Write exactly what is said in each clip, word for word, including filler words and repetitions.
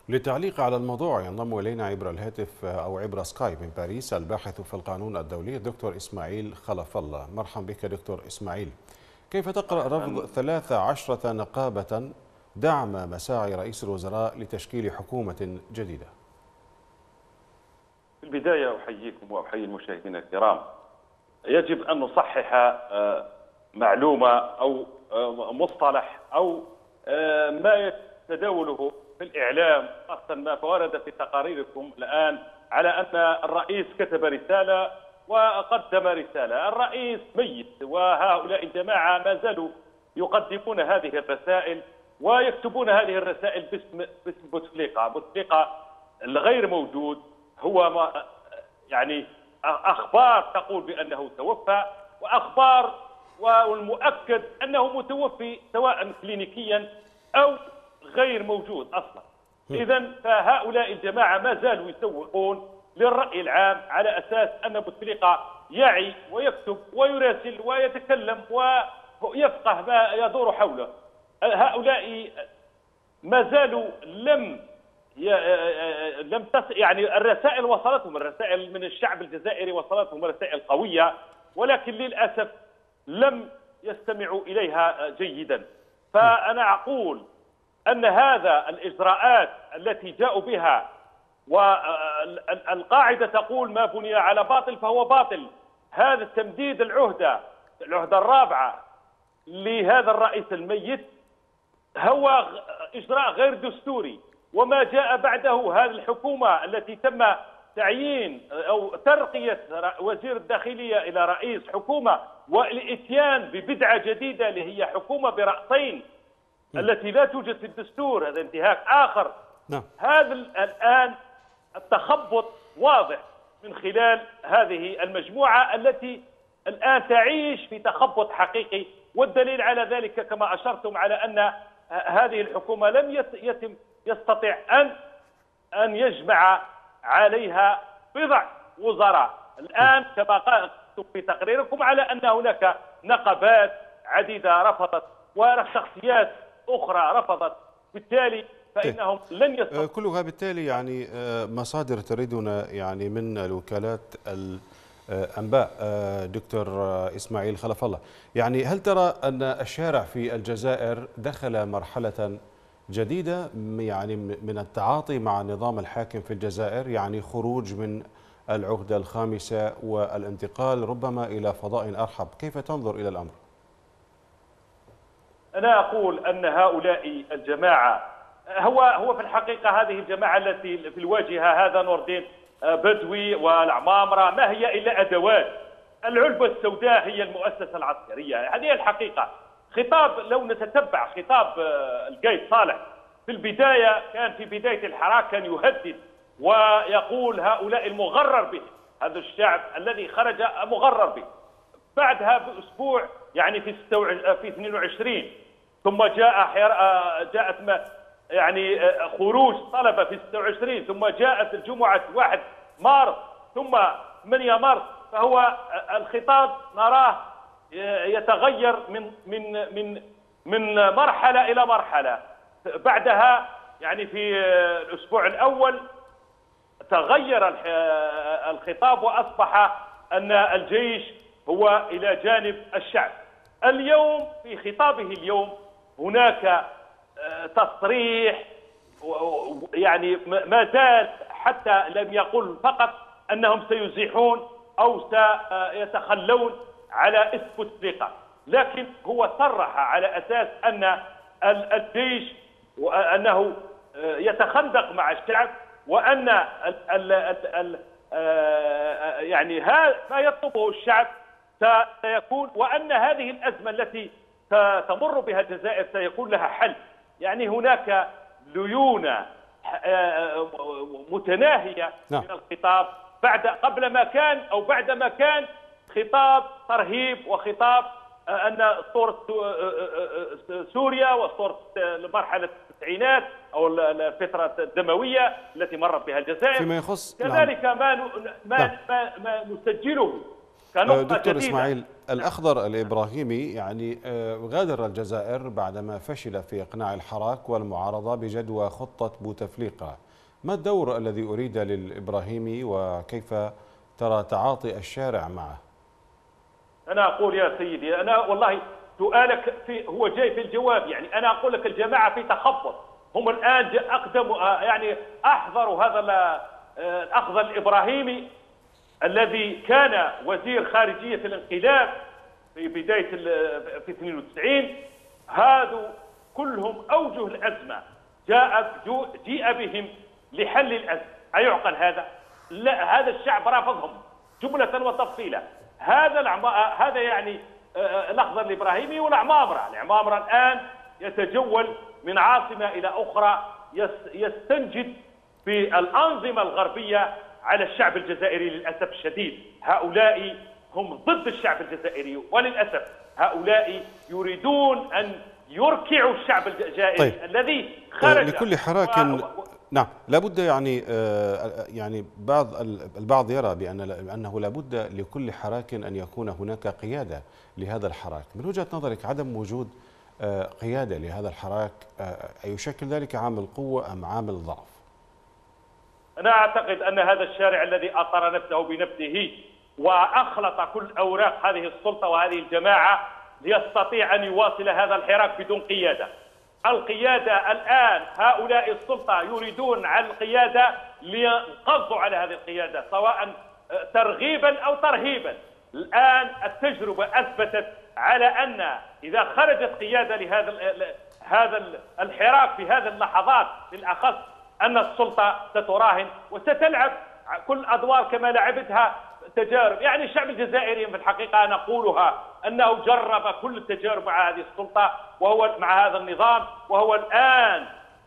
للتعليق على الموضوع ينضم إلينا عبر الهاتف أو عبر سكايب من باريس الباحث في القانون الدولي الدكتور إسماعيل خلف الله. مرحبا بك دكتور إسماعيل. كيف تقرأ رفض ثلاث عشرة نقابة دعم مساعي رئيس الوزراء لتشكيل حكومة جديدة؟ في البداية أحييكم وأحيي المشاهدين الكرام. يجب أن نصحح معلومة أو مصطلح أو ما يتداوله في الإعلام، خاصة ما ورد في تقاريركم الآن على أن الرئيس كتب رسالة وقدم رسالة. الرئيس ميت، وهؤلاء الجماعة ما زالوا يقدمون هذه الرسائل ويكتبون هذه الرسائل باسم باسم بوتفليقة. بوتفليقة الغير موجود هو ما يعني أخبار تقول بأنه توفى، وأخبار والمؤكد أنه متوفي سواء كلينيكيا أو غير موجود أصلا. إذن فهؤلاء الجماعة ما زالوا يسوقون للرأي العام على أساس أن بوتفليقة يعي ويكتب ويراسل ويتكلم ويفقه ما يدور حوله. هؤلاء ما زالوا لم لم تص... يعني الرسائل وصلتهم، الرسائل من الشعب الجزائري وصلتهم رسائل قوية، ولكن للأسف لم يستمعوا إليها جيدا. فأنا أقول أن هذا الإجراءات التي جاءوا بها، والقاعدة تقول ما بني على باطل فهو باطل، هذا تمديد العهدة العهدة الرابعة لهذا الرئيس الميت هو إجراء غير دستوري. وما جاء بعده هذه الحكومة التي تم تعيين أو ترقية وزير الداخلية إلى رئيس حكومة والإتيان ببدعة جديدة اللي هي حكومة برأسين التي لا توجد في الدستور، هذا انتهاك آخر. نعم. هذا الآن التخبط واضح من خلال هذه المجموعة التي الآن تعيش في تخبط حقيقي، والدليل على ذلك كما أشرتم على أن هذه الحكومة لم يتم يستطيع أن أن يجمع عليها بضع وزراء. الآن كما قلتم في تقريركم على أن هناك نقابات عديدة رفضت وشخصيات أخرى رفضت، بالتالي فإنهم لن يستطيعوا. كلها بالتالي يعني مصادر تردنا يعني من الوكالات الأنباء. دكتور إسماعيل خلف الله، يعني هل ترى أن الشارع في الجزائر دخل مرحلة جديدة يعني من التعاطي مع النظام الحاكم في الجزائر، يعني خروج من العقدة الخامسة والانتقال ربما إلى فضاء أرحب؟ كيف تنظر إلى الأمر؟ أنا أقول أن هؤلاء الجماعة هو هو في الحقيقة هذه الجماعة التي في الواجهة، هذا نور الدين بدوي والعمامرة، ما هي إلا أدوات. العلبة السوداء هي المؤسسة العسكرية، هذه الحقيقة. خطاب لو نتتبع خطاب القايد صالح في البداية، كان في بداية الحراك كان يهدد ويقول هؤلاء المغرر به، هذا الشعب الذي خرج مغرر به. بعدها بأسبوع يعني في في اثنين وعشرين ثم جاء جاءت ما يعني خروج طلبة في ستة وعشرين، ثم جاءت الجمعة واحد مارس، ثم ثمانية مارس. فهو الخطاب نراه يتغير من من من من مرحلة إلى مرحلة. بعدها يعني في الأسبوع الأول تغير الخطاب وأصبح أن الجيش هو إلى جانب الشعب. اليوم في خطابه اليوم هناك تصريح، يعني ما زال حتى لم يقل فقط أنهم سيزيحون أو سيتخلون على اسم بوتفليقة، لكن هو صرح على أساس أن الجيش وأنه يتخندق مع الشعب، وأن ال ال ال ال يعني هذا ما يطلبه الشعب سيكون، وأن هذه الأزمة التي تمر بها الجزائر سيكون لها حل. يعني هناك ليونة متناهية نعم. من الخطاب بعد قبل ما كان أو بعد ما كان خطاب ترهيب وخطاب أن أسطورة سوريا وأسطورة مرحلة التسعينات أو الفترة الدموية التي مرت بها الجزائر فيما يخص كذلك. نعم. ما, ما, ما, ما نسجله كنقطة دكتور جديدة. إسماعيل، الأخضر الإبراهيمي يعني غادر الجزائر بعدما فشل في إقناع الحراك والمعارضة بجدوى خطة بوتفليقة. ما الدور الذي أريد للإبراهيمي وكيف ترى تعاطي الشارع معه؟ أنا أقول يا سيدي، أنا والله سؤالك في هو جاي في الجواب. يعني أنا أقول لك الجماعة في تخبط، هم الآن أقدموا يعني أحضروا هذا الأخضر الإبراهيمي الذي كان وزير خارجية الانقلاب في بداية في اثنين وتسعين. هذو كلهم أوجه الأزمة جاء جيء بهم لحل الأزمة. أيعقل هذا؟ لا، هذا الشعب رافضهم جملة وتفصيلا. هذا العما... هذا يعني الأخضر الإبراهيمي والعمامرة. العمامرة الآن يتجول من عاصمة إلى أخرى، يستنجد في الأنظمة الغربية على الشعب الجزائري. للأسف الشديد هؤلاء هم ضد الشعب الجزائري، وللأسف هؤلاء يريدون أن يركعوا الشعب الجزائري. طيب. الذي خرج لكل حراك و... نعم، لابد يعني يعني بعض البعض يرى بأن بأنه لابد لكل حراك أن يكون هناك قيادة لهذا الحراك. من وجهة نظرك عدم وجود قيادة لهذا الحراك أيشكل ذلك عامل قوة أم عامل ضعف؟ أنا أعتقد أن هذا الشارع الذي أطر نفسه بنفسه وأخلط كل أوراق هذه السلطة وهذه الجماعة ليستطيع أن يواصل هذا الحراك بدون قيادة. القيادة الآن هؤلاء السلطة يريدون على القيادة لينقضوا على هذه القيادة سواء ترغيبا أو ترهيبا. الآن التجربة أثبتت على أن إذا خرجت قيادة لهذا هذا الحراك في هذه اللحظات بالأخص أن السلطة ستراهن وستلعب كل أدوار كما لعبتها تجارب. يعني الشعب الجزائري في الحقيقة نقولها أنه جرب كل التجارب مع هذه السلطة وهو مع هذا النظام، وهو الآن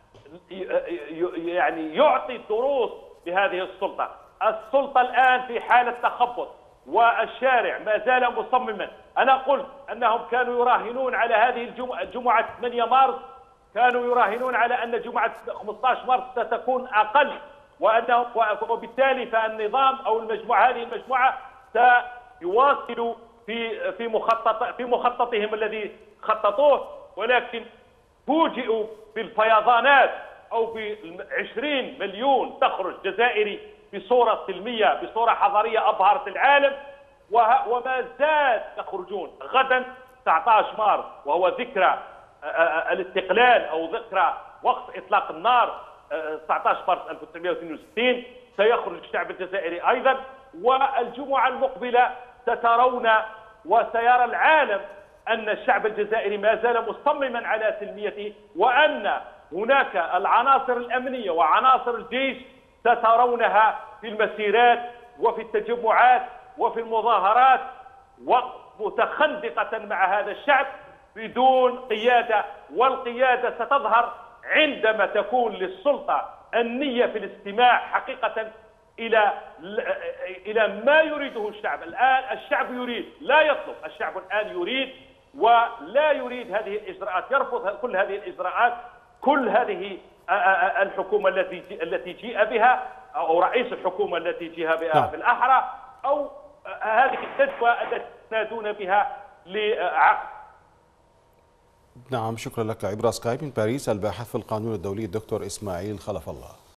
يعني يعطي دروس بهذه السلطة. السلطة الآن في حالة تخبط والشارع ما زال مصمما. أنا قلت أنهم كانوا يراهنون على هذه الجمعة جمعة ثمانية مارس، كانوا يراهنون على أن جمعة خمسة عشر مارس ستكون أقل، وأنه وبالتالي فالنظام أو المجموعة هذه المجموعة سيواصلوا في في مخطط في مخططهم الذي خططوه، ولكن فوجئوا بالفيضانات أو ب عشرين مليون تخرج جزائري بصورة سلمية بصورة حضارية أبهرت العالم، وما زال يخرجون. غدا تسعة عشر مارس وهو ذكرى الاستقلال أو ذكرى وقت إطلاق النار تسعة عشر مارس ألف وتسعمئة واثنين وستين، سيخرج الشعب الجزائري أيضا. والجمعة المقبلة سترون وسيرى العالم أن الشعب الجزائري ما زال مصمما على سلميته، وأن هناك العناصر الأمنية وعناصر الجيش سترونها في المسيرات وفي التجمعات وفي المظاهرات ومتخندقة مع هذا الشعب بدون قيادة. والقيادة ستظهر عندما تكون للسلطة النية في الاستماع حقيقة إلى إلى ما يريده الشعب. الآن الشعب يريد، لا يطلب، الشعب الآن يريد ولا يريد هذه الإجراءات، يرفض كل هذه الإجراءات، كل هذه الحكومة التي التي جيء بها أو رئيس الحكومة التي جيء بها في الأحرى أو هذه الندوة التي تنادون بها لعقد. نعم، شكرا لك عبر سكايب من باريس الباحث في القانون الدولي الدكتور إسماعيل خلف الله.